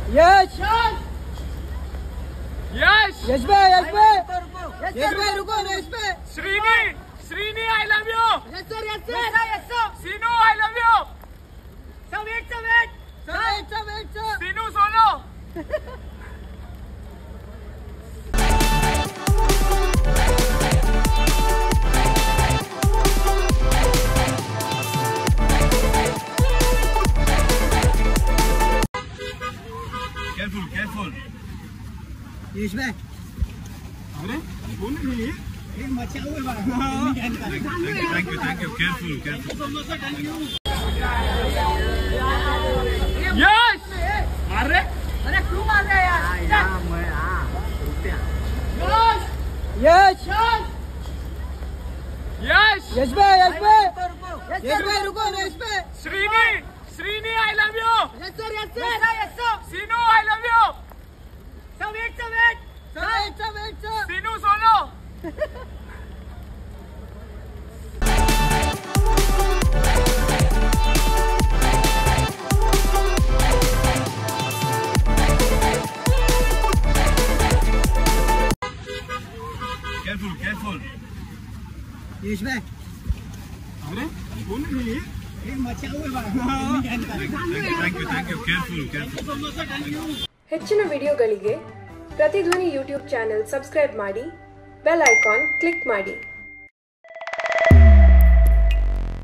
यश यश यश भाई यश भाई यश भाई रुको यश भाई Srini I love you yes sir Seenu I love you wait Seenu solo careful Yash भाई अरे बोल नहीं एक मचा हुआ है thank you careful यश मार रहे अरे क्यों मार रहे यार यश यश भाई यश भाई रुको यश भाई Srini I love you yes sir Seenu I love you wait Seenu solo careful Yash भाई अरे बोल नहीं एक मचा हुआ है thank you careful ಹೆಚ್ಚಿನ ವಿಡಿಯೋಗಳಿಗೆ ಪ್ರತಿಧ್ವನಿ ಯೂಟ್ಯೂಬ್ ಚಾನೆಲ್ ಸಬ್ಸ್ಕ್ರೈಬ್ ಮಾಡಿ, ಬೆಲ್ ಐಕಾನ್ ಕ್ಲಿಕ್ ಮಾಡಿ.